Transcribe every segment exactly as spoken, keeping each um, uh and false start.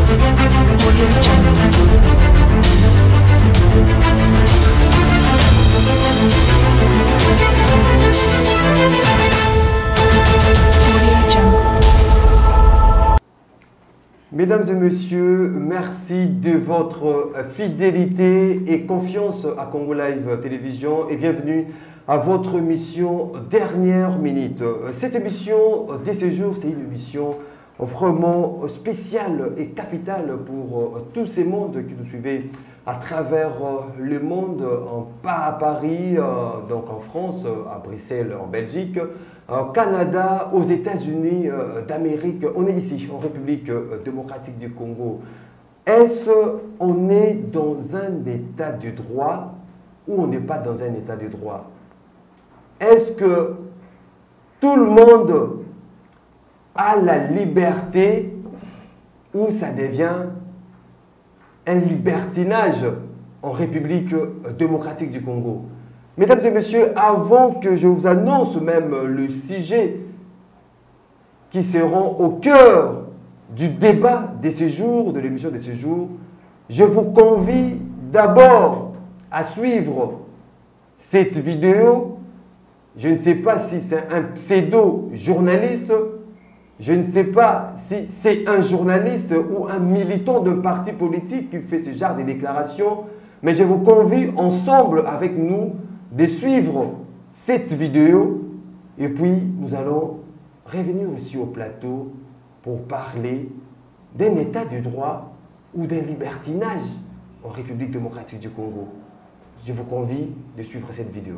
Mesdames et messieurs, merci de votre fidélité et confiance à Congo Live Télévision et bienvenue à votre émission Dernière Minute. Cette émission des séjours, c'est une émission vraiment spéciale et capitale pour tous ces mondes qui nous suivent à travers le monde, pas à Paris, donc en France, à Bruxelles, en Belgique, au Canada, aux États-Unis d'Amérique. On est ici, en République démocratique du Congo. Est-ce qu'on est dans un état de droit ou on n'est pas dans un état de droit? Est-ce que tout le monde a la liberté ou ça devient un libertinage en République démocratique du Congo? Mesdames et messieurs, avant que je vous annonce même le sujet qui seront au cœur du débat de ce jour, de l'émission de ce jour, je vous convie d'abord à suivre cette vidéo. Je ne sais pas si c'est un pseudo-journaliste, je ne sais pas si c'est un journaliste ou un militant d'un parti politique qui fait ce genre de déclarations, mais je vous convie ensemble avec nous de suivre cette vidéo et puis nous allons revenir ici au plateau pour parler d'un état de droit ou d'un libertinage en République démocratique du Congo. Je vous convie de suivre cette vidéo.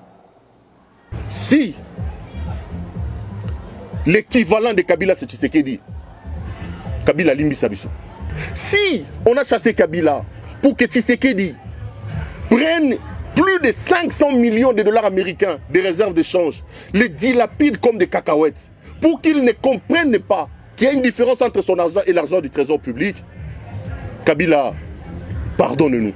Si l'équivalent de Kabila c'est Tshisekedi, Kabila Limbi Sabiso. Si on a chassé Kabila pour que Tshisekedi prenne plus de cinq cents millions de dollars américains de réserves d'échange, les dilapide comme des cacahuètes, pour qu'ils ne comprennent pas qu'il y a une différence entre son argent et l'argent du trésor public, Kabila, pardonne-nous.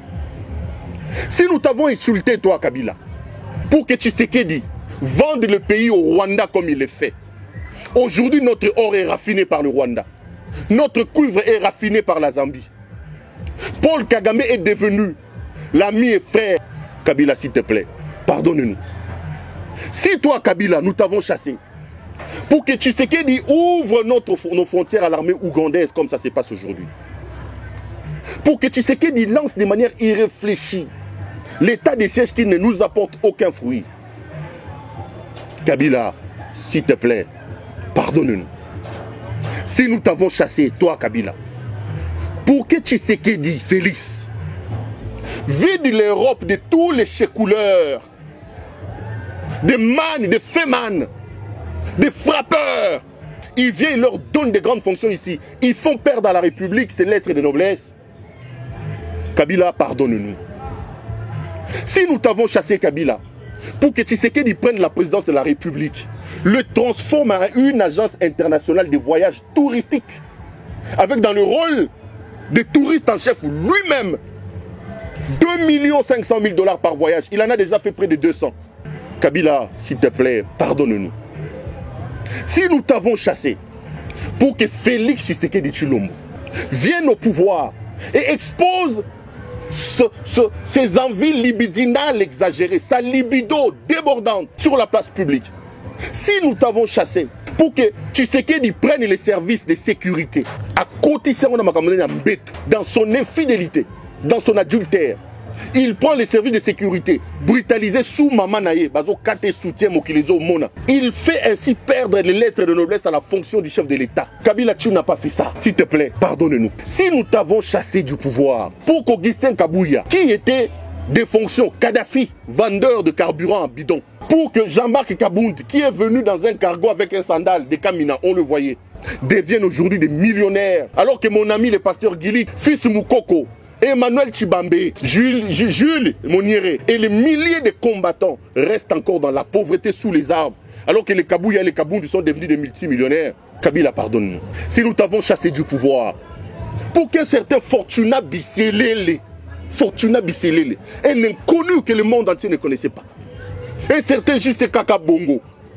Si nous t'avons insulté, toi, Kabila, pour que Tshisekedi vende le pays au Rwanda comme il le fait, aujourd'hui, notre or est raffiné par le Rwanda. Notre cuivre est raffiné par la Zambie. Paul Kagame est devenu l'ami et frère. Kabila, s'il te plaît, pardonne-nous. Si toi, Kabila, nous t'avons chassé pour que Tshisekedi ouvre notre, nos frontières à l'armée ougandaise comme ça se passe aujourd'hui, pour que Tshisekedi lance de manière irréfléchie l'état de siège qui ne nous apporte aucun fruit, Kabila, s'il te plaît, pardonne-nous. Si nous t'avons chassé, toi, Kabila, pour que Tshisekedi, Félix, vide l'Europe de tous les chécouleurs, des man, des féman, des frappeurs. Il vient, il leur donne des grandes fonctions ici. Ils font perdre à la République ses lettres de noblesse. Kabila, pardonne-nous. Si nous t'avons chassé, Kabila, pour que Tshisekedi prenne la présidence de la République, le transforme en une agence internationale de voyage touristique, avec dans le rôle de touriste en chef lui-même, deux millions cinq cent mille dollars par voyage. Il en a déjà fait près de deux cents. Kabila, s'il te plaît, pardonne-nous. Si nous t'avons chassé pour que Félix Tshisekedi Tshilombo vienne au pouvoir et expose ce, ce, ses envies libidinales exagérées, sa libido débordante sur la place publique, si nous t'avons chassé pour que Tshisekedi prenne les services de sécurité à côté dans son infidélité, dans son adultère, il prend les services de sécurité, brutalisé sous Mamanaye, il fait ainsi perdre les lettres de noblesse à la fonction du chef de l'État. Kabila, tu n'as pas fait ça. S'il te plaît, pardonne-nous. Si nous t'avons chassé du pouvoir pour qu'Augustin Kabouya, qui était des fonctions, Kadhafi, vendeur de carburant en bidon, pour que Jean-Marc Kabound, qui est venu dans un cargo avec un sandal de Kamina, on le voyait, deviennent aujourd'hui des millionnaires, alors que mon ami le pasteur Gili, fils Moukoko, Emmanuel Chibambe, Jules, Jules Monieré et les milliers de combattants restent encore dans la pauvreté sous les arbres, alors que les Kabouya et les Kaboundou sont devenus des multimillionnaires. Kabila, pardonne-nous. Si nous t'avons chassé du pouvoir, pour qu'un certain Fortuna Bisselele, Fortuna Bisselele, un inconnu que le monde entier ne connaissait pas, un certain J C Kaka Bongo,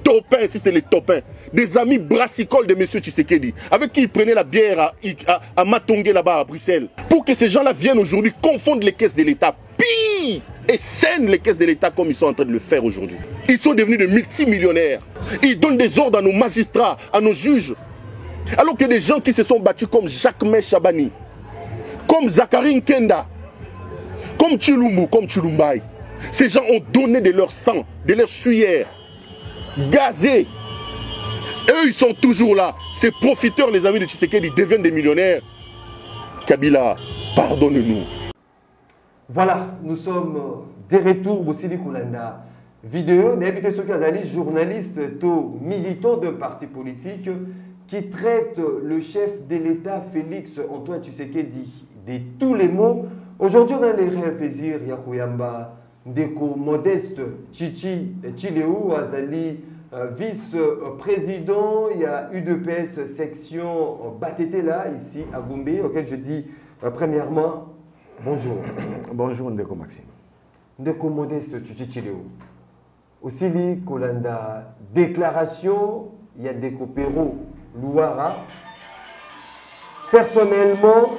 topins, si c'est les topins, des amis brassicoles de M. Tshisekedi, avec qui il prenait la bière à, à, à Matongé là-bas à Bruxelles, pour que ces gens-là viennent aujourd'hui confondre les caisses de l'État, pire, et scènent les caisses de l'État comme ils sont en train de le faire aujourd'hui. Ils sont devenus des multimillionnaires. Ils donnent des ordres à nos magistrats, à nos juges. Alors que des gens qui se sont battus comme Jacques-Mé Chabani, comme Zachary Nkenda, comme Chilumbu, comme Chilumbaï, ces gens ont donné de leur sang, de leur sueur, gazés. Eux, ils sont toujours là. Ces profiteurs, les amis de Tshisekedi, deviennent des millionnaires. Kabila, pardonne-nous. Voilà, nous sommes de retour au Sili Koulanda. Vidéo, n'habitez ceux qui journaliste, tout militant d'un parti politique qui traite le chef de l'État, Félix Antoine Tshisekedi, de tous les mots. Aujourd'hui, on a le réel plaisir, Yakouyamba, Ndeko Modeste Chichi Chileu, Azali, vice-président, il y a U D P S section Batete là, ici à Gombe, auquel je dis euh, premièrement, bonjour. Bonjour Ndeko Maxime. Ndeko Modeste Chichi Chileu. Aussi, li Kolanda, déclaration, il y a Ndeko Pero Louara. Personnellement,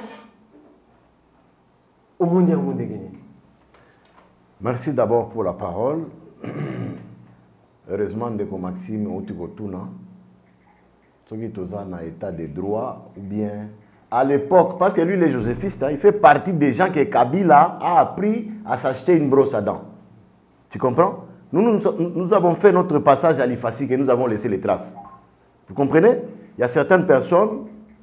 au monde au monde Guinée. Merci d'abord pour la parole. Heureusement, Ndeko Maxime, Otikotuna, ceux qui sont en état de droit, ou bien à l'époque, parce que lui, il est joséphiste, hein, il fait partie des gens que Kabila a appris à s'acheter une brosse à dents. Tu comprends? Nous, nous, nous avons fait notre passage à l'Ifasik et nous avons laissé les traces. Vous comprenez? Il y a certaines personnes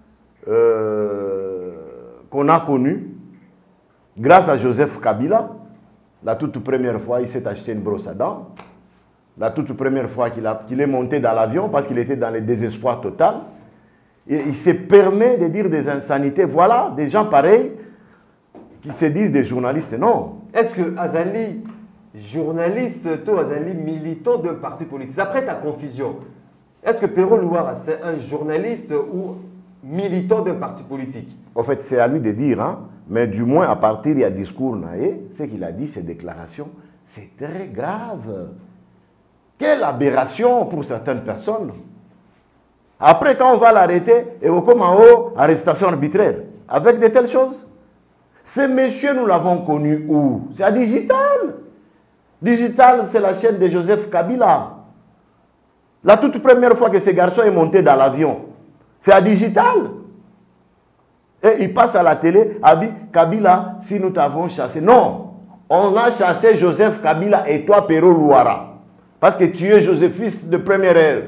euh, qu'on a connues grâce à Joseph Kabila. La toute première fois, il s'est acheté une brosse à dents. La toute première fois qu'il qu'il est monté dans l'avion parce qu'il était dans le désespoir total. Et il se permet de dire des insanités. Voilà, des gens pareils qui se disent des journalistes. Non. Est-ce que Azali, journaliste, toi, Azali, militant d'un parti politique, après ta confusion, est-ce que Pero Louara, c'est un journaliste ou militant d'un parti politique? En fait, c'est à lui de dire, hein, mais du moins à partir du discours Naé, ce qu'il a dit, ces déclarations, c'est très grave. Quelle aberration pour certaines personnes. Après, quand on va l'arrêter, et au comme en haut, arrestation arbitraire, avec de telles choses. Ce monsieur, nous l'avons connu où? C'est à Digital. Digital, c'est la chaîne de Joseph Kabila. La toute première fois que ce garçon est monté dans l'avion, c'est à Digital. Et il passe à la télé, Abi, Kabila, si nous t'avons chassé. Non, on a chassé Joseph Kabila et toi, Pero Louara. Parce que tu es joséphiste de première heure.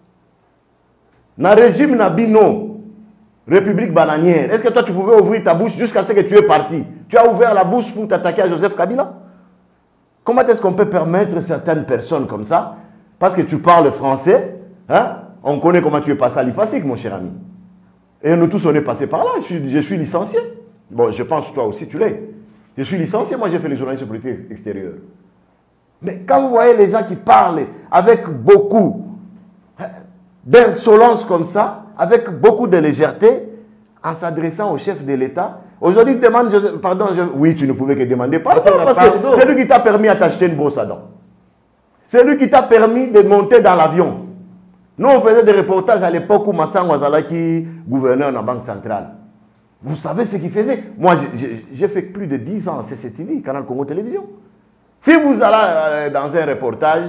Dans le régime Nabino, République bananière, est-ce que toi tu pouvais ouvrir ta bouche jusqu'à ce que tu es parti? Tu as ouvert la bouche pour t'attaquer à Joseph Kabila? Comment est-ce qu'on peut permettre certaines personnes comme ça? Parce que tu parles français, hein? On connaît comment tu es passé à l'Ifasik, mon cher ami. Et nous tous on est passés par là. Je suis, je suis licencié. Bon, je pense que toi aussi tu l'es. Je suis licencié, moi j'ai fait les journalistes politiques extérieurs. Mais quand vous voyez les gens qui parlent avec beaucoup d'insolence comme ça, avec beaucoup de légèreté, en s'adressant au chef de l'État, aujourd'hui il demande, je, pardon, je, oui tu ne pouvais que demander pardon, parce que c'est lui qui t'a permis à t'acheter une brosse à dents. C'est lui qui t'a permis de monter dans l'avion. Nous on faisait des reportages à l'époque où Massan Ouazalaki, gouverneur de la Banque centrale. Vous savez ce qu'il faisait? Moi j'ai fait plus de dix ans à C C T V, Canal Congo Télévision. Si vous allez dans un reportage,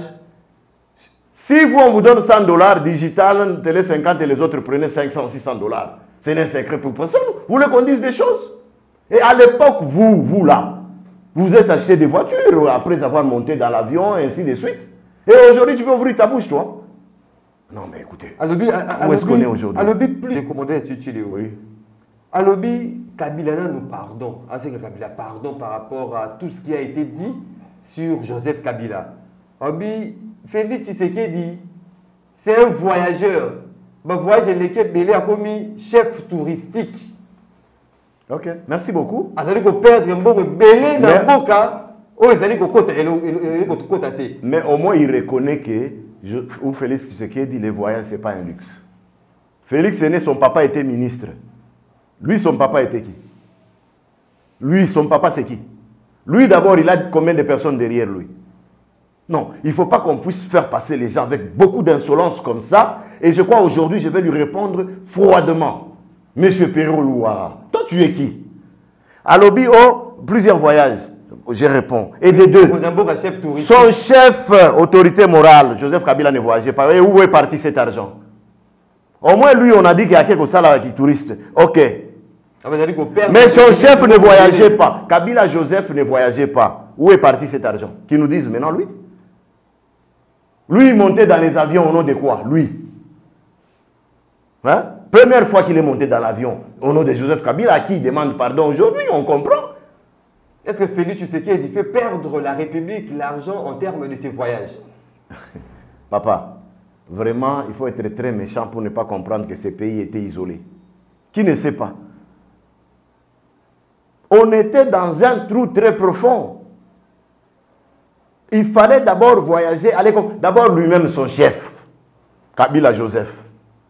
si vous, on vous donne cent dollars, Digital, Télé cinquante et les autres prenez cinq cents, six cents dollars. C'est un secret pour personne. Vous voulez qu'on dise des choses? Et à l'époque, vous, vous là, vous êtes acheté des voitures après avoir monté dans l'avion et ainsi de suite. Et aujourd'hui, tu veux ouvrir ta bouche, toi? Non, mais écoutez, Alobi, où est-ce qu'on est aujourd'hui? Alobi, plus de commander Chichili, oui. Alobi, Kabila nous pardon. Assez que Kabila pardon par rapport à tout ce qui a été dit sur Joseph Kabila. Alobi, Félix Tshisekedi, c'est un voyageur. Le voyage l'équipe Belé a commis chef touristique. Ok, merci beaucoup. Azali ko perdre un bon Belé dans Boka. Oh, Azali ko kota mais au moins il reconnaît que je, ou Félix Tshisekedi, les voyages c'est pas un luxe. Félix est né, son papa était ministre. Lui, son papa était qui? Lui, son papa c'est qui? Lui d'abord, il a combien de personnes derrière lui? Non, il ne faut pas qu'on puisse faire passer les gens avec beaucoup d'insolence comme ça. Et je crois aujourd'hui, je vais lui répondre froidement. Monsieur Perrault Louara, toi tu es qui? À Lobby, oh, plusieurs voyages. Je réponds. Et des deux. Son chef autorité morale, Joseph Kabila, ne voyageait pas. Et où est parti cet argent? Au moins, lui, on a dit qu'il y a quelque chose là qui touriste. Ok. Mais son chef ne voyageait pas. Kabila Joseph ne voyageait pas. Où est parti cet argent? Qui nous disent maintenant, lui? Lui, il montait dans les avions au nom de quoi? Lui. Hein? Première fois qu'il est monté dans l'avion au nom de Joseph Kabila, à qui il demande pardon aujourd'hui, on comprend. Est-ce que Félix Tshisekedi fait perdre la République l'argent en termes de ses voyages? Papa, vraiment, il faut être très méchant pour ne pas comprendre que ces pays étaient isolés. Qui ne sait pas? On était dans un trou très profond. Il fallait d'abord voyager, aller comme... D'abord lui-même son chef, Kabila Joseph.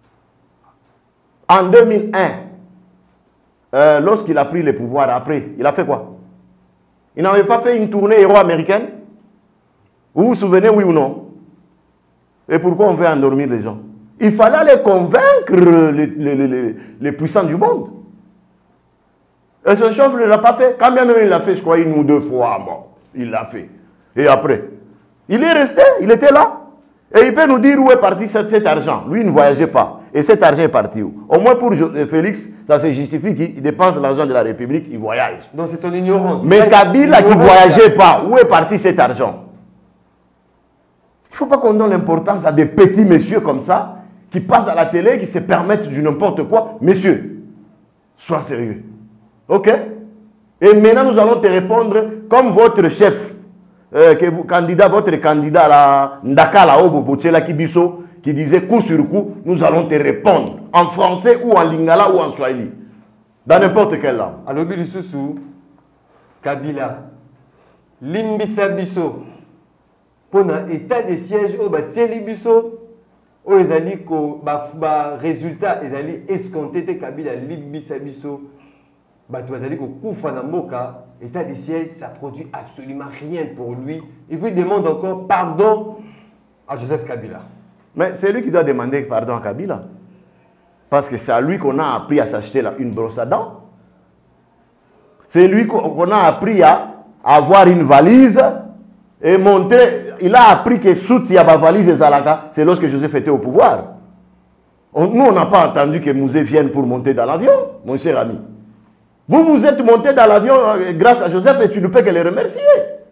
En deux mille un, euh, lorsqu'il a pris le pouvoir après, il a fait quoi? Il n'avait pas fait une tournée héros-américaine? Vous vous souvenez, oui ou non? Et pourquoi on veut endormir les gens? Il fallait aller convaincre les, les, les, les puissants du monde. Et ce chef ne l'a pas fait. Quand même il l'a fait, je crois, une ou deux fois. Bon, il l'a fait. Et après, il est resté, il était là. Et il peut nous dire où est parti cet, cet argent. Lui, il ne voyageait pas. Et cet argent est parti où? Au moins pour Félix, ça se justifie qu'il dépense l'argent de la République, il voyage. Donc c'est son ignorance. Mais Kabila qui ne voyageait pas, où est parti cet argent? Il ne faut pas qu'on donne l'importance à des petits messieurs comme ça, qui passent à la télé, qui se permettent du n'importe quoi. Messieurs, sois sérieux. Ok? Et maintenant, nous allons te répondre comme votre chef, euh, que vous, candidat, votre candidat, la Ndakala Obo Bochela Kibiso, qui disait coup sur coup, nous allons te répondre en français ou en lingala ou en swahili, dans n'importe quelle langue. Alors, Bilisusu, Kabila, Limbisa Biso, pour un état de siège, au Batieli Biso, au Ezali, ko ba résultat, Ezali escompté, Kabila, Limbisa Biso, Bato Ezali, ko Koufa Namboka, état de siège, ça produit absolument rien pour lui. Et puis il demande encore pardon à Joseph Kabila. Mais c'est lui qui doit demander pardon à Kabila. Parce que c'est à lui qu'on a appris à s'acheter une brosse à dents. C'est lui qu'on a appris à avoir une valise et monter. Il a appris que sous il y a ma valise et Zalaka, c'est lorsque Joseph était au pouvoir. On, nous, on n'a pas entendu que Mouzé vienne pour monter dans l'avion, mon cher ami. Vous, vous êtes monté dans l'avion grâce à Joseph et tu ne peux que les remercier.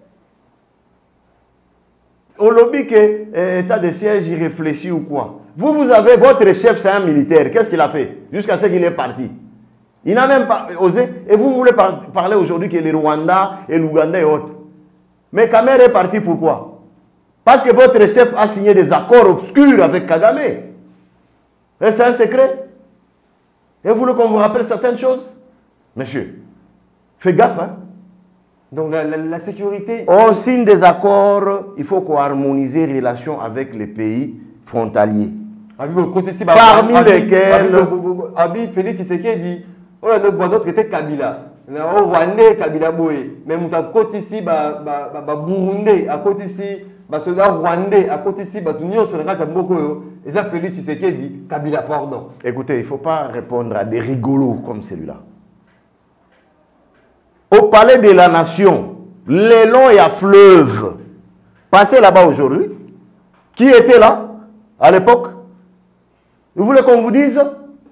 Au lobby que euh, état de siège, il réfléchit ou quoi? Vous, vous avez, votre chef, c'est un militaire. Qu'est-ce qu'il a fait? Jusqu'à ce qu'il est parti. Il n'a même pas osé. Et vous voulez par parler aujourd'hui que les Rwandais et l'Ouganda et autres. Mais Kamer est parti pourquoi? Parce que votre chef a signé des accords obscurs avec Kagame. Et c'est un secret. Et vous voulez qu'on vous rappelle certaines choses? Monsieur, fais gaffe, hein? Donc la, la, la sécurité... On signe des accords, il faut qu'on harmonise les relations avec les pays frontaliers. Parmi lesquels... Abi Félix Tshisekedi, on a notre était Kabila. On Rwandais Kabila Boé. Mais on a côté ici, Burundi, à côté ici, soldat rwandais, à côté ici, l'Union sur le reste et ça Félix Tshisekedi, Kabila pardon. Écoutez, il ne faut pas répondre à des rigolos comme celui-là. Au palais de la nation, l'élan et à fleuve, passez là-bas aujourd'hui. Qui était là à l'époque? Vous voulez qu'on vous dise?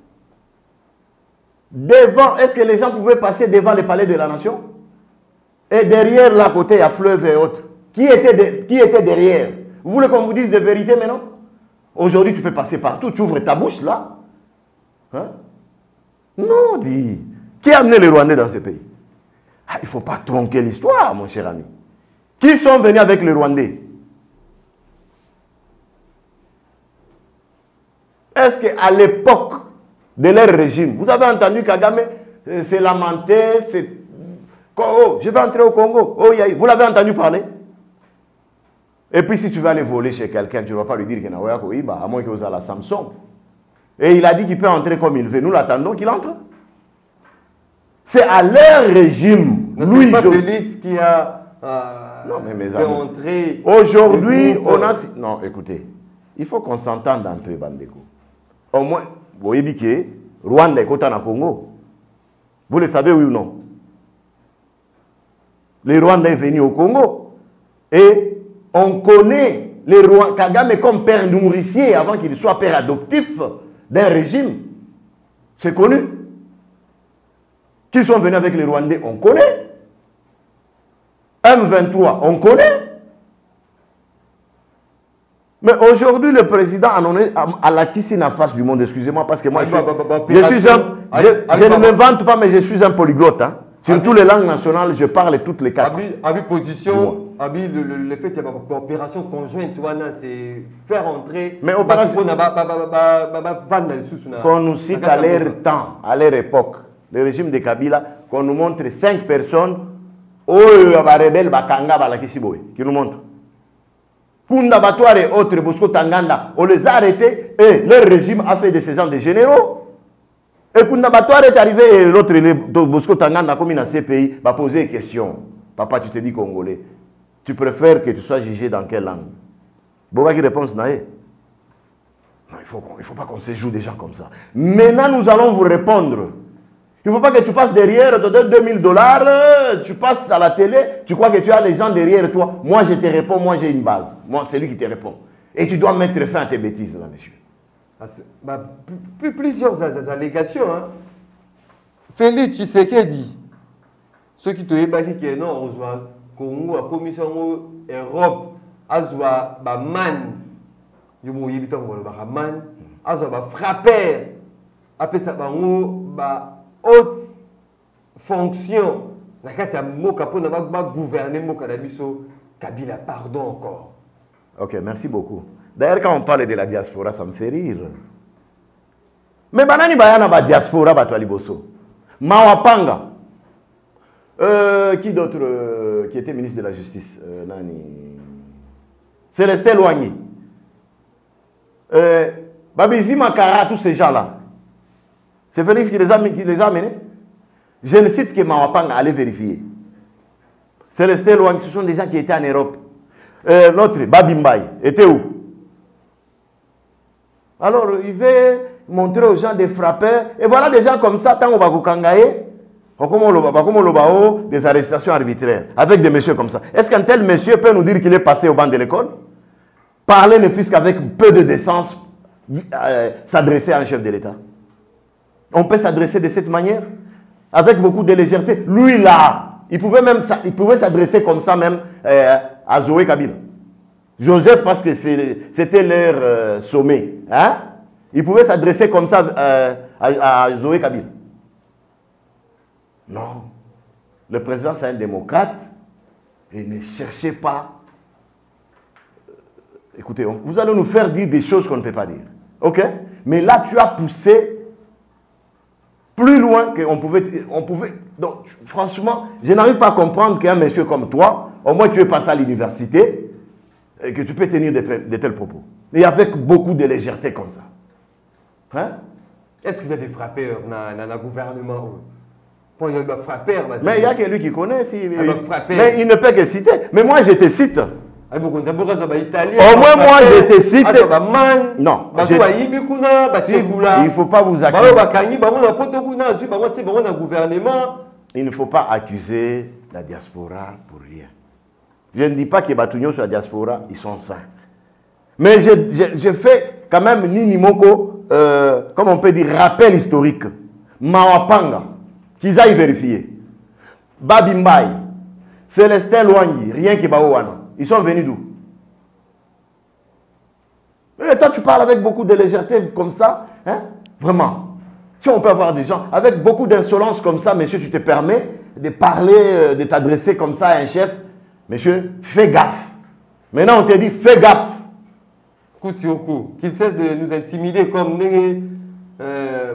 Devant, est-ce que les gens pouvaient passer devant le palais de la nation? Et derrière, là, côté, il y a fleuve et autres. Qui était, de, qui était derrière? Vous voulez qu'on vous dise de vérité maintenant? Aujourd'hui, tu peux passer partout, tu ouvres ta bouche là. Hein? Non, dis. Qui a amené les Rwandais dans ce pays? Ah, il ne faut pas tronquer l'histoire, mon cher ami. Qui sont venus avec les Rwandais? Est-ce qu'à l'époque de leur régime, vous avez entendu Kagame euh, se lamenter, se... Oh, je vais entrer au Congo. Oh, vous l'avez entendu parler? Et puis si tu vas aller voler chez quelqu'un, tu ne vas pas lui dire qu'il n'a pas, à moins que vous ayez la Samsung. Et il a dit qu'il peut entrer comme il veut. Nous l'attendons qu'il entre. C'est à leur régime. C'est pas je... Félix qui a euh, non, mais mes fait amis. entrer. Aujourd'hui, le groupe, on a. Non, écoutez, il faut qu'on s'entende un peu, Bandeko. Au moins, vous voyez que Rwanda est côté dans Congo. Vous le savez, oui ou non? Le Rwanda est venu au Congo. Et on connaît le Rwanda, Kagame comme père nourricier avant qu'il soit père adoptif d'un régime. C'est connu. Qui sont venus avec les Rwandais, on connaît. M vingt-trois, on connaît. Mais aujourd'hui, le président a la piscine en face du monde, excusez-moi, parce que moi, je suis, je suis un, je, je ne m'invente pas, mais je suis un polyglotte. Hein. Sur toutes les langues nationales, je parle toutes les quatre. Abi position, Abi, le, le, le fait qu'il y a une opération conjointe, c'est faire entrer. Mais opération. Qu'on nous cite à leur temps, à leur époque, le régime de Kabila, qu'on nous montre cinq personnes, oh, rebelle, bakanga, balakisiboy, qui nous montrent. Kunda Batouare et autres, Bosco Tanganda, on les a arrêtés et leur régime a fait de ces gens des généraux. Et Kunda Batouare est arrivé et l'autre, Bosco Tanganda, comme il a C P I, va poser une question. Papa, tu te dis congolais. Tu préfères que tu sois jugé dans quelle langue? Boba qui réponse naïe. Non, il faut, il faut pas qu'on se joue des gens comme ça. Maintenant, nous allons vous répondre. Il ne faut pas que tu passes derrière, tu donnes deux mille dollars, tu passes à la télé, tu crois que tu as les gens derrière toi. Moi, je te réponds, moi, j'ai une base. Moi, c'est lui qui te répond. Et tu dois mettre fin à tes bêtises, là, monsieur. Bah, plusieurs allégations. Hein. Félix Tshisekedi, ceux qui te disent que non, on voit Congo, la Commission Europe, on voit man, je me dis que on man, on voit frapper, après ça, on haute fonction. La carte a moka pour ne pas gouverner moka d'Abisso. Kabila, pardon encore. Ok, merci beaucoup. D'ailleurs, quand on parle de la diaspora, ça me fait rire. Mais banani bayana ba diaspora ba toaliboso. Mawapanga. Euh, qui d'autre euh, qui était ministre de la Justice euh, Nani Célestin Loigny. Euh, Babizi Makara, tous ces gens-là. C'est Félix qui les a, qui les a amenés. Je ne cite que Mawapanga, allez vérifier. Célestin Loigny, ce sont des gens qui étaient en Europe. Euh, L'autre, Babimbaye, était où? Alors, il veut montrer aux gens des frappeurs. Et voilà des gens comme ça, tant qu'on va vous kangaye, des arrestations arbitraires, avec des messieurs comme ça. Est-ce qu'un tel monsieur peut nous dire qu'il est passé au banc de l'école? Parler ne fût qu'avec peu de décence, euh, s'adresser à un chef de l'État. On peut s'adresser de cette manière, avec beaucoup de légèreté. Lui là, il pouvait même il pouvait s'adresser comme ça même euh, à Zoé Kabila. Joseph, parce que c'était leur euh, sommet. Hein? Il pouvait s'adresser comme ça euh, à, à Zoé Kabila. Non. Le président, c'est un démocrate. Et ne cherchez pas. Écoutez, on, vous allez nous faire dire des choses qu'on ne peut pas dire. OK? Mais là, tu as poussé plus loin qu'on pouvait, on pouvait. Donc, franchement, je n'arrive pas à comprendre qu'un monsieur comme toi, au moins tu es passé à l'université, et que tu peux tenir de, de tels propos. Et avec beaucoup de légèreté comme ça. Hein? Est-ce que vous avez frappé dans le gouvernement? Pour il va frapper. Mais il y a que lui qui connaît. Si, il mais il ne peut que citer. Mais moi, je te cite. Au moins, moi, je te cite. Non. Je... Il ne faut pas vous accuser. Il ne faut pas accuser la diaspora pour rien. Je ne dis pas que les Batounios sur la diaspora, ils sont sains. Mais je, je, je fais quand même Nini Moko, euh, comme on peut dire, rappel historique. Mawapanga, qu'ils aillent vérifier. Babimbaye, Célestin Loigny, rien que Baouana. Ils sont venus d'où? Et toi, tu parles avec beaucoup de légèreté comme ça. Hein? Vraiment. Si on peut avoir des gens avec beaucoup d'insolence comme ça, monsieur, tu te permets de parler, de t'adresser comme ça à un chef. Monsieur, fais gaffe. Maintenant, on te dit, fais gaffe. Coup sur coup. Qu'il cesse de nous intimider comme... Euh,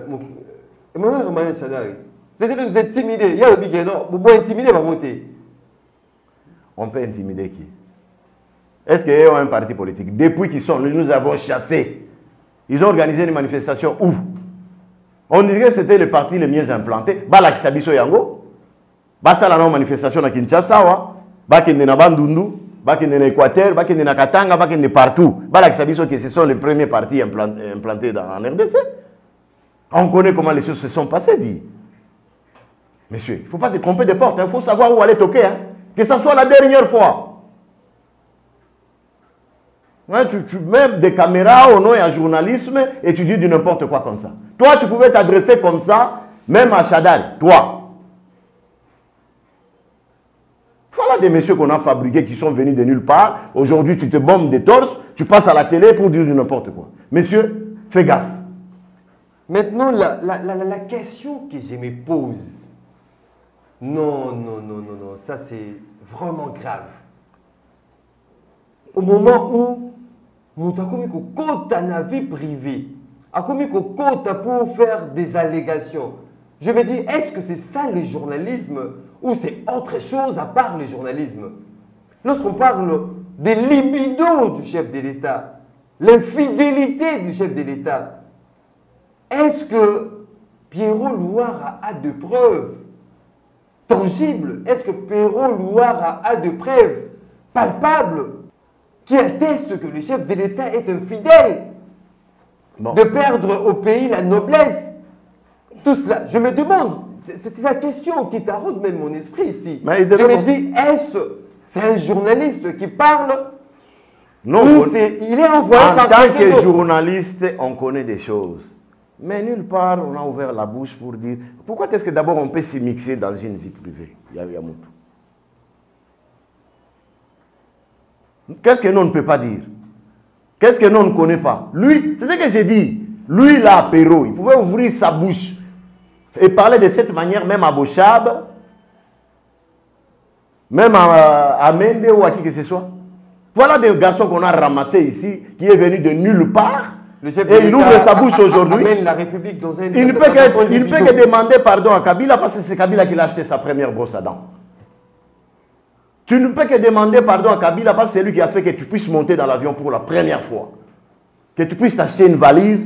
c'est de nous intimider. Il y a le big non. Vous pouvez intimider, va monter. On peut intimider qui? Est-ce qu'il y a un parti politique? Depuis qu'ils sont, nous avons chassé. Ils ont organisé une manifestation où? On dirait que c'était le parti le mieux implanté. Bala Kisabiso Yango. Basta la non manifestation à Kinshasa. bakende na Bandundu, bakende na Équateur, bakende na Katanga, bakende partout. Balak Sabiso que ce sont les premiers partis implantés dans, en R D C. On connaît comment les choses se sont passées, dit. Monsieur, il ne faut pas te tromper de porte, il faut savoir où aller toquer. Hein. Que ce soit la dernière fois. Ouais, tu, tu mets des caméras au nom et un journalisme et tu dis du n'importe quoi comme ça. Toi, tu pouvais t'adresser comme ça, même à Chadal, toi. Voilà des messieurs qu'on a fabriqués qui sont venus de nulle part. Aujourd'hui, tu te bombes des torches, tu passes à la télé pour dire du n'importe quoi. Messieurs, fais gaffe. Maintenant, la, la, la, la question que je me pose, non, non, non, non, non, ça c'est vraiment grave. Au moment où nous avons mis dans la vie privée, nous avons pour faire des allégations, je me dis, est-ce que c'est ça le journalisme ou c'est autre chose à part le journalisme? Lorsqu'on parle des libido du chef de l'État, l'infidélité du chef de l'État, est-ce que Pierrot Louara a de preuves tangibles? Est-ce que Pierrot Louara a de preuves palpables qui attestent que le chef de l'État est infidèle? Bon. De perdre au pays la noblesse? Tout cela, je me demande, c'est la question qui taraude même mon esprit ici. Mais je me dis, est-ce c'est un journaliste qui parle? Non, ou on, est, il est envoyé en par tant que journaliste, on connaît des choses. Mais nulle part, on a ouvert la bouche pour dire, pourquoi est-ce que d'abord on peut s'y mixer dans une vie privée? Qu'est-ce que nous on ne peut pas dire? Qu'est-ce que nous on ne connaît pas? Lui, c'est ce que j'ai dit. Lui, là, à Perrault, il pouvait ouvrir sa bouche et parler de cette manière, même à Bochab, même à, à Mende ou à qui que ce soit. Voilà des garçons qu'on a ramassés ici, qui est venu de nulle part. Et il ouvre sa bouche aujourd'hui. Il ne peut que, il peut que demander pardon à Kabila parce que c'est Kabila qui l'a acheté sa première brosse à dents. Tu ne peux que demander pardon à Kabila parce que c'est lui qui a fait que tu puisses monter dans l'avion pour la première fois. Que tu puisses t'acheter une valise.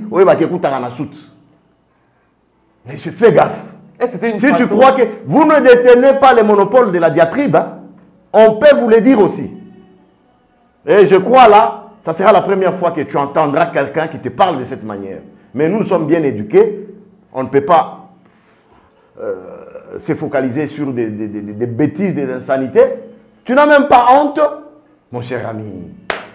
Mais je fais gaffe. Si façon... tu crois que vous ne détenez pas le monopole de la diatribe, hein, on peut vous le dire aussi. Et je crois là, ça sera la première fois que tu entendras quelqu'un qui te parle de cette manière. Mais nous, nous sommes bien éduqués. On ne peut pas euh, se focaliser sur des, des, des, des bêtises, des insanités. Tu n'as même pas honte, mon cher ami.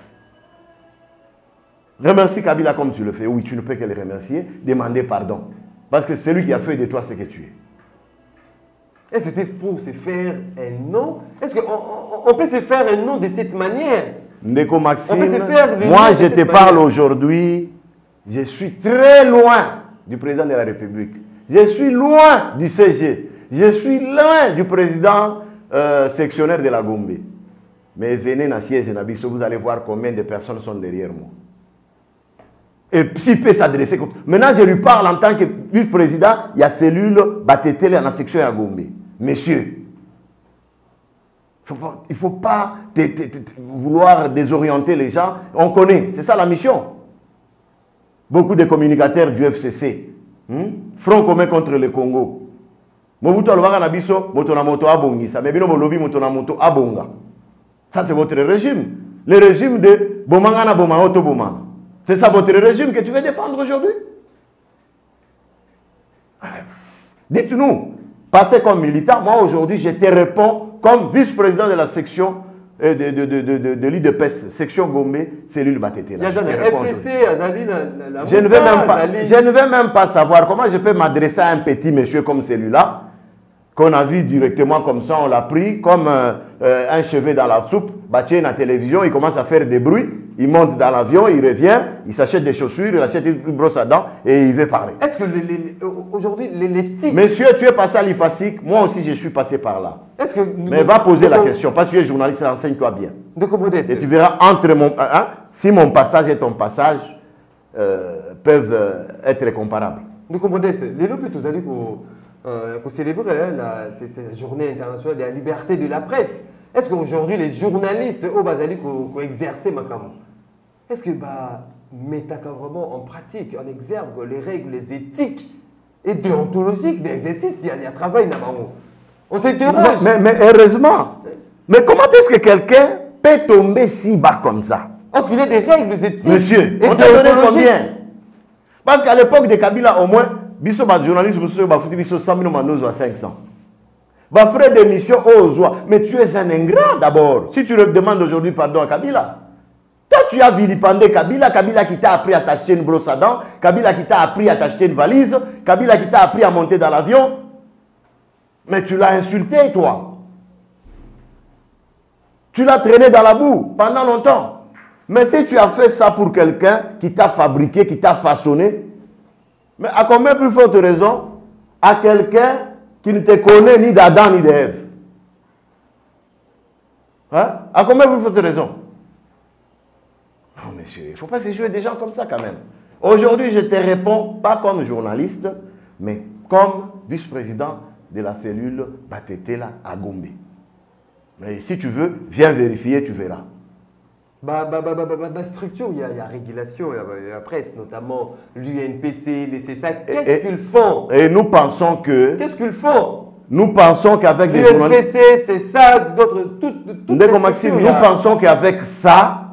Remercie Kabila comme tu le fais. Oui, tu ne peux que le remercier. Demander pardon. Parce que c'est lui qui a fait de toi ce que tu es. Et c'était pour se faire un nom? Est-ce qu'on on, on peut se faire un nom de cette manière? Ndeko Maxime, moi je te parle aujourd'hui, je suis très loin du président de la République. Je suis loin du C G. Je suis loin du président euh, sectionnaire de la Gombe. Mais venez dans le siège de Nabiso, vous allez voir combien de personnes sont derrière moi. Et s'il peut s'adresser. Maintenant, je lui parle en tant que vice-président, il y a cellule Batetele dans la section de la Gombe. Messieurs, il ne faut pas te, te, te, vouloir désorienter les gens. On connaît, c'est ça la mission. Beaucoup de communicateurs du F C C. Hmm? Front commun contre le Congo. Mobutu alobaka na biso, moto na moto abongisa. Mais bino molobi moto na moto abonga. Ça c'est votre régime. Le régime de bomanga na bomanga oto bomanga. C'est ça votre régime que tu veux défendre aujourd'hui? Dites-nous, passez comme militant. Moi aujourd'hui, je te réponds comme vice-président de la section de, de, de, de, de, de l'I D P E S, section Gombe, cellule Batété. Je, je ne vais même pas, je ne vais même pas savoir comment je peux m'adresser à un petit monsieur comme celui-là, qu'on a vu directement comme ça, on l'a pris comme euh, euh, un cheveu dans la soupe, bâti la télévision, il commence à faire des bruits, il monte dans l'avion, il revient, il s'achète des chaussures, il achète une brosse à dents et il veut parler. Est-ce que aujourd'hui, les, les types... Monsieur, tu es passé à l'I F A S I C, moi aussi je suis passé par là. Est-ce que nous, mais va poser la question, parce que tu es journaliste, enseigne-toi bien. De et tu verras entre mon... Hein, si mon passage et ton passage euh, peuvent euh, être comparables. De modeste, les lobbies, vous allez pour célébrer cette journée internationale de la liberté de la presse. Est-ce qu'aujourd'hui, les journalistes au Bazali qui exercent ma cam, est-ce que bah mettez vraiment en pratique, en exergue les règles, les éthiques et déontologiques d'exercice? Il y a un travail là-bas. On s'interroge. Mais, mais heureusement, Mais comment est-ce que quelqu'un peut tomber si bas comme ça? Parce qu'il y a des règles éthiques. Monsieur, et on t'a donné combien? Parce qu'à l'époque de Kabila, au moins, biso ba journaliste, biso ba foutu biso cent mille manos à cinq cents. Ba frais d'émission aux joies. Mais tu es un ingrat d'abord. Si tu le demandes aujourd'hui pardon à Kabila. Toi, tu as vilipendé Kabila, Kabila qui t'a appris à t'acheter une brosse à dents, Kabila qui t'a appris à t'acheter une valise, Kabila qui t'a appris à monter dans l'avion. Mais tu l'as insulté, toi. Tu l'as traîné dans la boue pendant longtemps. Mais si tu as fait ça pour quelqu'un qui t'a fabriqué, qui t'a façonné, mais à combien plus forte raison à quelqu'un qui ne te connaît ni d'Adam ni d'Ève? Hein? À combien plus forte raison? Non, monsieur, il ne faut pas se jouer des gens comme ça quand même. Aujourd'hui, je te réponds pas comme journaliste, mais comme vice-président de la cellule Batetela à Gombe. Mais si tu veux, viens vérifier, tu verras. Bah, bah, bah, bah, bah, bah, structure, il y, a, il y a régulation, il y a la presse, notamment l'U N P C, les C S A. Qu'est-ce qu'ils font? Et nous pensons que... Qu'est-ce qu'ils font? Nous pensons qu'avec des journalistes... L'U N P C, c'est ça, d'autres... Toutes, toutes les Maxime, nous a... pensons qu'avec ça,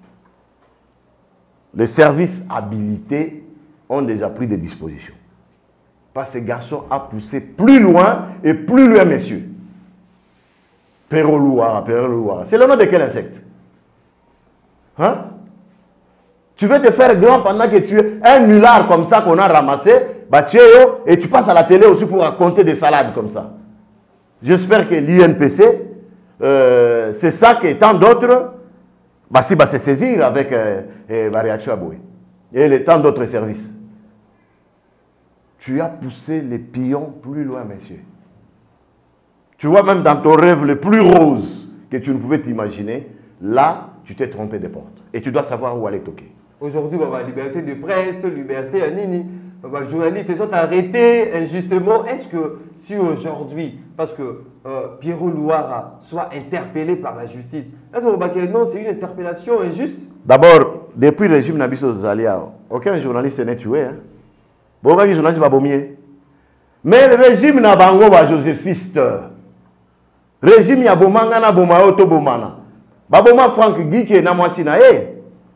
les services habilités ont déjà pris des dispositions. Parce que ce garçon a poussé plus loin et plus loin, messieurs. Peroloua, Peroloua. C'est le nom de quel insecte? Hein? Tu veux te faire grand pendant que tu es un nulard comme ça qu'on a ramassé, bah, et tu passes à la télé aussi pour raconter des salades comme ça. J'espère que l'I N P C, euh, c'est ça que tant d'autres, bah, si, bah, c'est saisir avec euh, euh, Mariachi Aboué et les tant d'autres services. Tu as poussé les pions plus loin, messieurs. Tu vois, même dans ton rêve le plus rose que tu ne pouvais t'imaginer, là, tu t'es trompé des portes. Et tu dois savoir où aller toquer. Aujourd'hui, bah, bah, liberté de presse, liberté à Nini. Bah, les journalistes se sont arrêtés injustement. Est-ce que si aujourd'hui, parce que euh, Pierrot Louara soit interpellé par la justice, est-ce que non, c'est une interpellation injuste? D'abord, depuis le régime Nabiso Zalia, aucun journaliste n'est tué. Hein? Bon, aucun journaliste va bomber. Mais le régime Nabango va joséphiste. Le régime Yabomanga na Bomao to Bomana. Baboma Frank Guy na mwasi na e.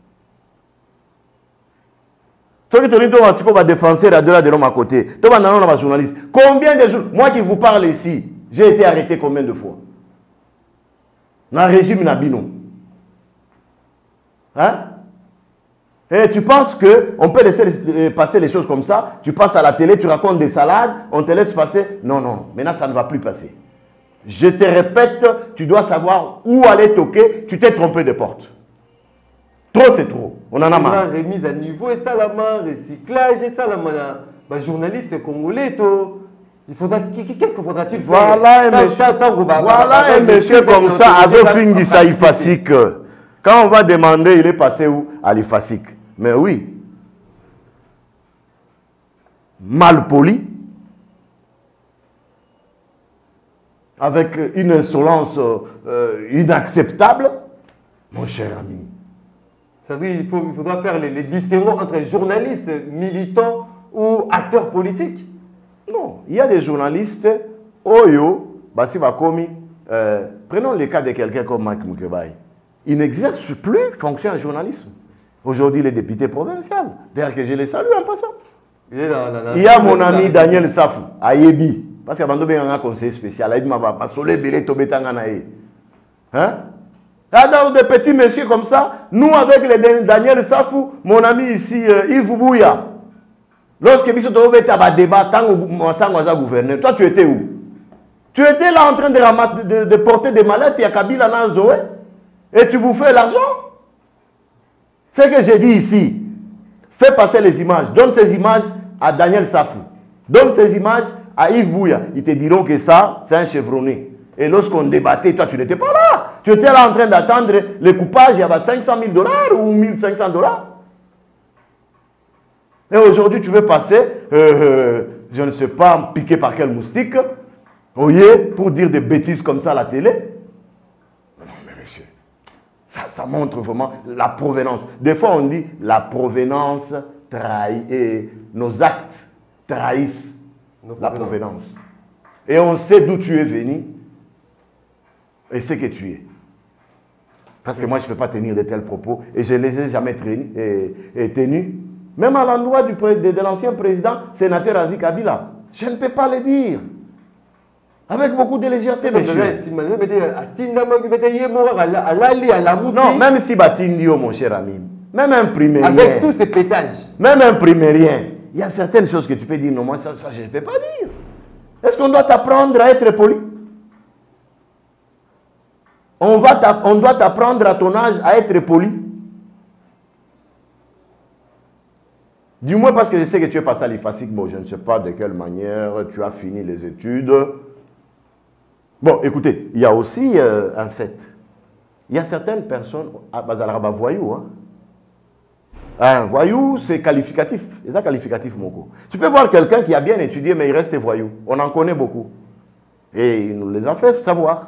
Toi qui te va défenseur à deux là de l'homme à côté. Toi tu es un journaliste. Combien de jours? Moi qui vous parle ici, j'ai été arrêté combien de fois? Dans le régime Nabino. Hein? Et tu penses qu'on peut laisser passer les choses comme ça? Tu passes à la télé, tu racontes des salades, on te laisse passer? Non, non. Maintenant, ça ne va plus passer. Je te répète, tu dois savoir où aller toquer. Tu t'es trompé de porte. Trop, c'est trop. On en a marre. Remise à niveau, et ça, la main, recyclage, et ça, la main, bah, journaliste congolais, to. Il faudra, qu'est-ce que faudra-t-il faire? Voilà un monsieur, voilà un monsieur comme ça, Azofingui Saïfasik. Quand on va demander, il est passé où? À l'Ifasik. Mais oui. Mal poli. Avec une insolence euh, inacceptable, mon cher ami. Ça veut dire qu'il faut, il faudra faire les, les distinguos entre journalistes, militants ou acteurs politiques? Non, il y a des journalistes, Oyo, Bassi Bakomi, euh, prenons le cas de quelqu'un comme Mike Moukebaï. Il n'exerce plus fonction en journalisme. Aujourd'hui, il est député provincial. D'ailleurs, que je les salue en passant. Il, est dans, dans, dans il y a mon ami dans Daniel Safou, à Yebi. Parce qu'il y a un conseiller spécial. Il m'a dit, hein? Là, des petits messieurs comme ça, nous avec les Daniel Safou, mon ami ici, euh, Yves Bouya, lorsque nous avons un débat, tant que gouverneur, toi tu étais où? Tu étais là en train de, de, de porter des mallettes, il y a Kabila dans Zoé, et tu bouffais l'argent. Ce que j'ai dit ici, fais passer les images, donne ces images à Daniel Safou, donne ces images à Yves Bouya, ils te diront que ça, c'est un chevronné. Et lorsqu'on débattait, toi, tu n'étais pas là. Tu étais là en train d'attendre le coupage, il y avait cinq cent mille dollars ou mille cinq cents dollars. Et aujourd'hui, tu veux passer, euh, euh, je ne sais pas, piqué par quel moustique, voyez, pour dire des bêtises comme ça à la télé. Non, mais monsieur, ça, ça montre vraiment la provenance. Des fois, on dit la provenance trahit, et nos actes trahissent la provenance. Et on sait d'où tu es venu. et ce que tu es. Parce que moi, je ne peux pas tenir de tels propos et je ne les ai jamais tenus. Même à l'endroit de, de, de l'ancien président, sénateur Avi Kabila. Je ne peux pas le dire. Avec beaucoup de légèreté, monsieur. Non, même si Batindio, mon cher ami, même un primérien. Avec tous ces pétages. Même un primérien. Il y a certaines choses que tu peux dire, non, moi, ça, ça je ne peux pas dire. Est-ce qu'on doit t'apprendre à être poli? On, va on doit t'apprendre à ton âge à être poli. Du moins parce que je sais que tu es passé à l'IFASIC, bon, je ne sais pas de quelle manière tu as fini les études. Bon, écoutez, il y a aussi euh, un fait. Il y a certaines personnes, à Bazalaba voyou, hein. Un voyou, c'est qualificatif. C'est ça qualificatif, Moko. Tu peux voir quelqu'un qui a bien étudié, mais il reste voyou. On en connaît beaucoup. Et il nous les a fait savoir.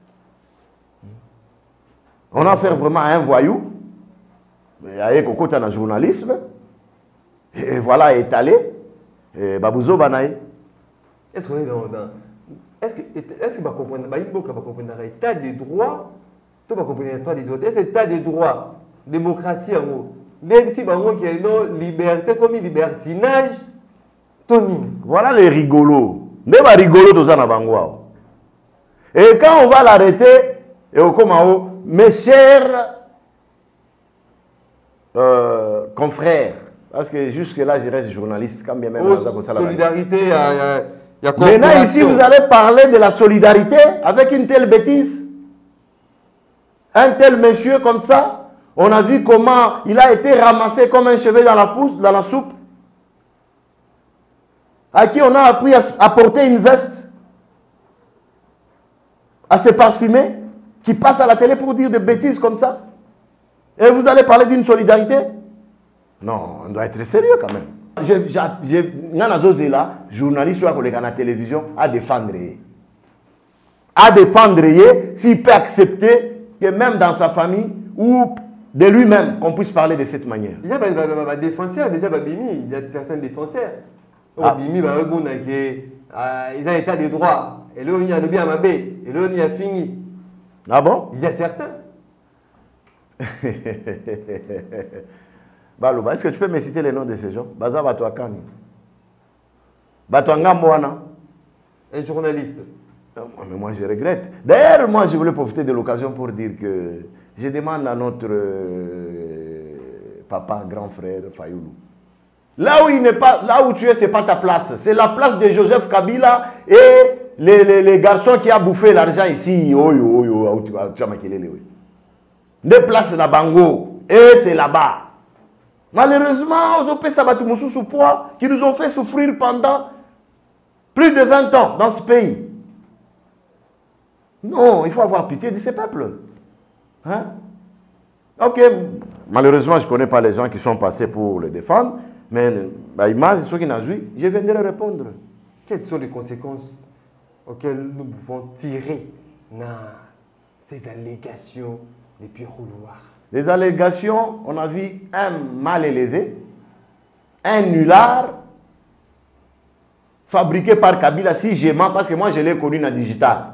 On a fait vraiment un voyou. Avec Koko, tu as un journalisme. Et voilà, étalé. Et Babouzo Banaï. Est-ce qu'on est dans. dans est-ce que est-ce que va comprendre va comprendre l'état de droit, tout va comprendre l'état de droit. Est-ce état de droit, démocratie en gros. Même si bango qui est non liberté comme libertinage, Tony. Voilà les rigolos. Ne va rigolo dans un bango. Et quand on va l'arrêter, et au comment mes chers euh, confrères, parce que jusque-là, je reste journaliste, quand bien même. Oh, solidarité, il y a, y a maintenant, ici, vous allez parler de la solidarité avec une telle bêtise. Un tel monsieur comme ça, on a vu comment il a été ramassé comme un cheveu dans la, pousse, dans la soupe. À qui on a appris à, à porter une veste, à se parfumer, qui passe à la télé pour dire des bêtises comme ça. Et vous allez parler d'une solidarité? Non, on doit être sérieux quand même. Je là, journaliste sur la télévision, à défendre. À défendre, s'il peut accepter que même dans sa famille ou de lui-même, qu'on puisse parler de cette manière. Il y a des défenseurs, déjà, il y a certains défenseurs. Ah. Ils ont l'état des droits. Et là, il y a le bien à et là, il y a fini. Ah bon? Il y a certains. Baloba, est-ce que tu peux me citer les noms de ces gens? Baza Batouakani. Batouanga Moana. Un journaliste. Mais moi, je regrette. D'ailleurs, moi, je voulais profiter de l'occasion pour dire que je demande à notre euh, papa, grand frère, Fayoulou. Là où, il n'est pas, là où tu es, ce n'est pas ta place. C'est la place de Joseph Kabila et les, les, les garçons qui ont bouffé l'argent ici. Oh, oh, oh, Des places là, Bango. Et c'est là-bas. Malheureusement, aux O P Sabatou sous poids qui nous ont fait souffrir pendant plus de vingt ans dans ce pays. Non, il faut avoir pitié de ces peuples. Hein? Ok, malheureusement, je ne connais pas les gens qui sont passés pour le défendre, mais bah, image, ceux qui n'ont vu, je viendrai répondre. Quelles sont les conséquences auxquelles nous pouvons tirer dans ces allégations les plus rouloirs? Les allégations, on a vu un mal élevé, un nulard, fabriqué par Kabila, si je mens, parce que moi je l'ai connu dans le digital.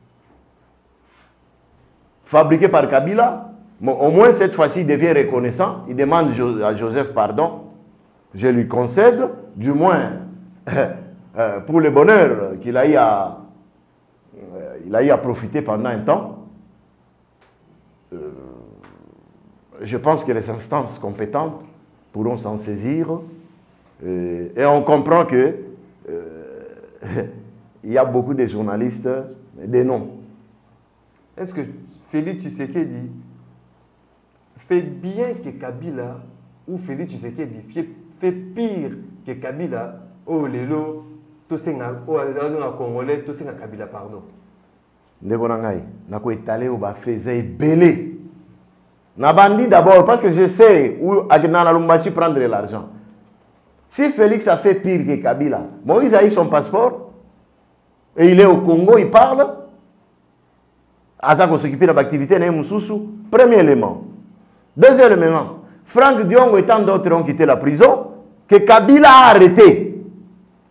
Fabriqué par Kabila, bon, au moins cette fois-ci il devient reconnaissant, il demande à Joseph pardon, je lui concède, du moins pour le bonheur qu'il a eu à, il a eu à profiter pendant un temps. Euh, Je pense que les instances compétentes pourront s'en saisir euh, et on comprend que euh, il y a beaucoup de journalistes, des noms. Est-ce que Félix Tshisekedi fait bien que Kabila ou Félix Tshisekedi fait, fait pire que Kabila au Lelo, tout ce Congolais, tout ce Kabila, pardon? Ndebonangai, nako étalé au bafé belé. Nabandi d'abord, parce que je sais où Agnana Lumbashi prendre l'argent. Si Félix a fait pire que Kabila, Moïse a eu son passeport, et il est au Congo, il parle, Azako s'occuper de l'activité, premier élément. Deuxième élément, Franck Diongo et tant d'autres ont quitté la prison, que Kabila a arrêté.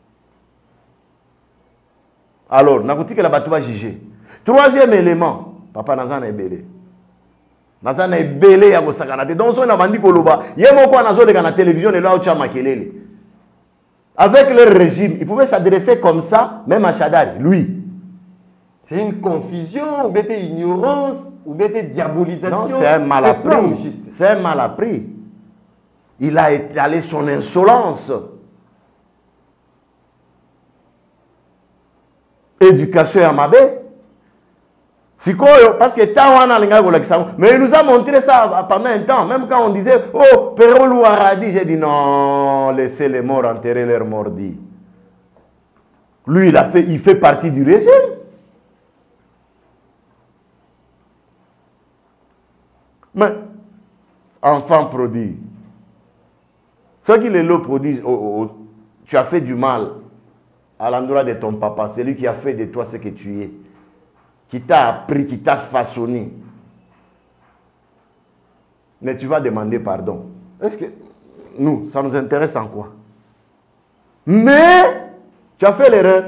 Alors, Nakouti que la bateau va juger. Troisième élément, Papa Nazana est belé. Nazana est belé à Gosakanate. Donc, on a vendu Koloba. Il y a beaucoup de gens la télévision et là, on Makelele. Avec leur régime, ils pouvaient s'adresser comme ça, même à Chadari, lui. C'est une confusion, ou bien une ignorance, ou bien une diabolisation. Non, c'est un mal appris. C'est un mal appris. Il a étalé son insolence. Éducation à Mabé. Parce que mais il nous a montré ça pendant un temps. Même quand on disait, oh, Perol ou Aradi, j'ai dit non, laissez les morts enterrer leurs mordis. Lui, il, a fait, il fait partie du régime. Mais, enfant prodigue, ce qui est le prodige, oh, oh, tu as fait du mal à l'endroit de ton papa. C'est lui qui a fait de toi ce que tu es. Qui t'a appris, qui t'a façonné. Mais tu vas demander pardon. Est-ce que nous, ça nous intéresse en quoi? Mais tu as fait l'erreur.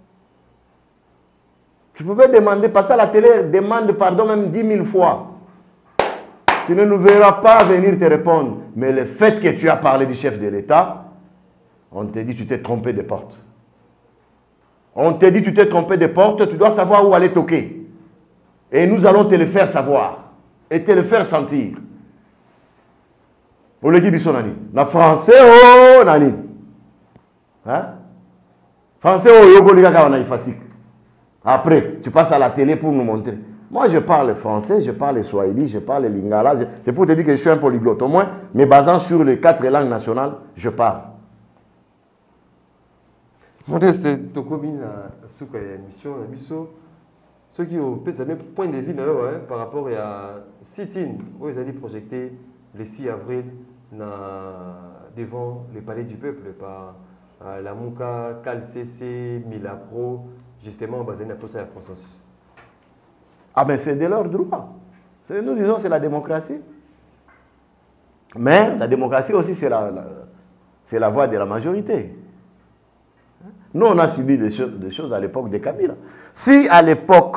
Tu pouvais demander, passer à la télé, demande pardon même dix mille fois. Tu ne nous verras pas venir te répondre. Mais le fait que tu as parlé du chef de l'État, on te dit tu t'es trompé de porte. On te dit tu t'es trompé de porte, tu dois savoir où aller toquer. Et nous allons te le faire savoir. Et te le faire sentir. Pour l'équipe Bissonani. La français, oh, nani. Hein? Français, oh, yoko liga on a facile. Après, tu passes à la télé pour nous montrer. Moi, je parle français, je parle swahili, je parle lingala. C'est pour te dire que je suis un polyglotte. Au moins, mais basant sur les quatre langues nationales, je parle. Modeste, tu commis sur l'émission, ceux qui ont un point de vue par rapport à sit-in, où ils allaient projeter le six avril devant le palais du peuple par la Mouka, Cal C C, Milapro, justement basé sur le consensus. Ah ben c'est de leur droit. Nous disons que c'est la démocratie. Mais la démocratie aussi, c'est la, la, c'est la voix de la majorité. Nous, on a subi des choses, des choses à l'époque de Kabila. Si à l'époque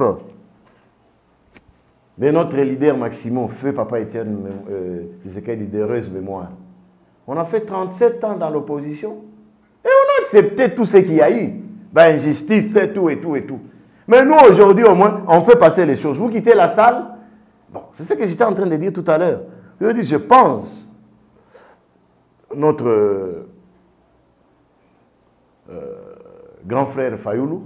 de notre leader Maximo, feu Papa Etienne, euh, d'heureuse mémoire, on a fait trente-sept ans dans l'opposition et on a accepté tout ce qu'il y a eu. Ben, injustice, c'est tout et tout et tout. Mais nous, aujourd'hui, au moins, on fait passer les choses. Vous quittez la salle. Bon, c'est ce que j'étais en train de dire tout à l'heure. Je dis, je pense, notre euh, grand frère Fayoulou,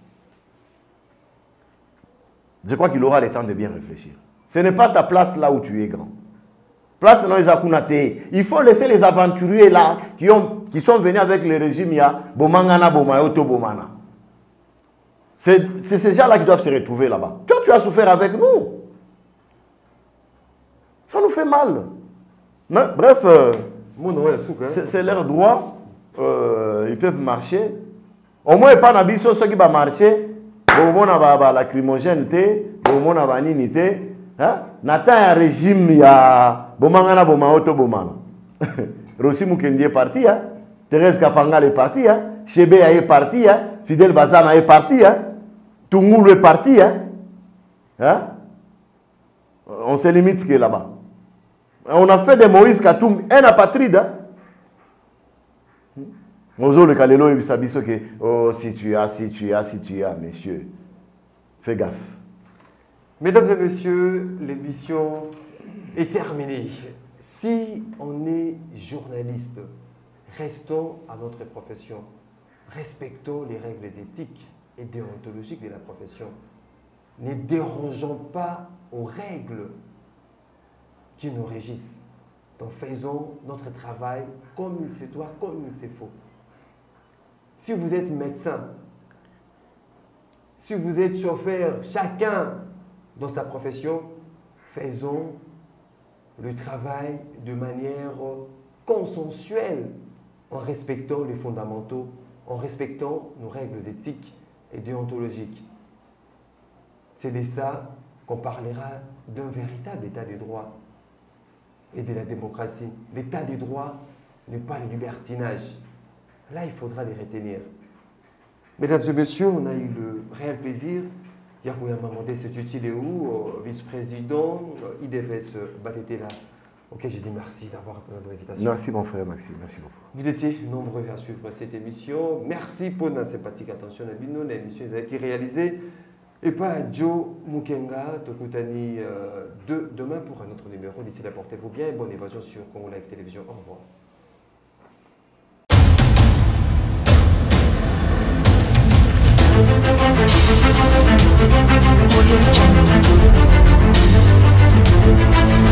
je crois qu'il aura le temps de bien réfléchir. Ce n'est pas ta place là où tu es grand. Place dans les Akunate. Il faut laisser les aventuriers là qui, ont, qui sont venus avec le régime ya Bomangana Bomayoto Bomana. C'est ces gens-là qui doivent se retrouver là-bas. Toi, tu as souffert avec nous. Ça nous fait mal. Mais, bref, euh, c'est leur droit. Euh, ils peuvent marcher. Au moins, pas n'abisso ceux qui vont marcher. Au moins, on va lacrymogène, au moins, on va ninité. Nata un régime, il y a Bomangana Bomaoto Bomana. Rossi Mukendi est parti. Thérèse Kapangal est parti. Chebe est parti. Fidel Bazana est parti. Tungoulou est parti. Hein? On se limite que là-bas. On a fait de Moïse Katoum un apatride. Hein? Ozo le Kalelo et Bisabiso que oh si tu as, si tu as, si tu as, messieurs, fais gaffe. Mesdames et messieurs, l'émission est terminée. Si on est journaliste, restons à notre profession. Respectons les règles éthiques et déontologiques de la profession. Ne dérangeons pas aux règles qui nous régissent. Donc faisons notre travail comme il se doit, comme il se faut. Si vous êtes médecin, si vous êtes chauffeur, chacun dans sa profession, faisons le travail de manière consensuelle, en respectant les fondamentaux, en respectant nos règles éthiques et déontologiques. C'est de ça qu'on parlera d'un véritable état de droit et de la démocratie. L'état de droit n'est pas le libertinage. Là, il faudra les retenir. Mesdames et messieurs, on a eu le réel plaisir Yakouyama Modeste Tchutiléou, vice-président, I D P S Batété là. Ok, je dis merci d'avoir répondu à notre invitation. Merci mon frère, merci, merci beaucoup. Vous étiez nombreux à suivre cette émission. Merci pour notre sympathique attention à nous, l'émission qui est réalisée. Et pas Joe Mukenga, Tokutani euh, de demain pour un autre numéro. D'ici là, portez-vous bien et bonne évasion sur Congo Live Télévision. Au revoir. Audio Jungle.